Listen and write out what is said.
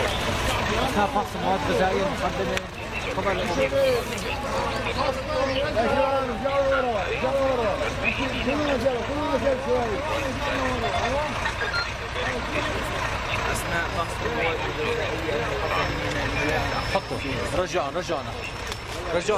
اثناء فحص المواد الغذائيه المقدمه قبل اثناء فحص المواد الغذائيه المقدمه. حطوا رجعنا